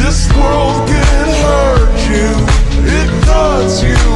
This world can hurt you, it does you